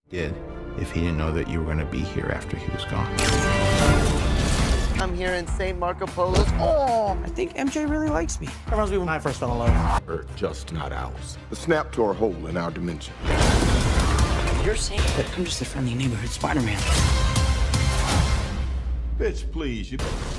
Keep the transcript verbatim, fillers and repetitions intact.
did if he didn't know that you were going to be here after he was gone. I'm here in Saint Marco Polo's. Oh, I think M J really likes me. That reminds me when I first fell in love. Earth, just not ours. The snap tore a hole in our dimension. You're saying that I'm just a friendly neighborhood Spider-Man. Bitch, please, you...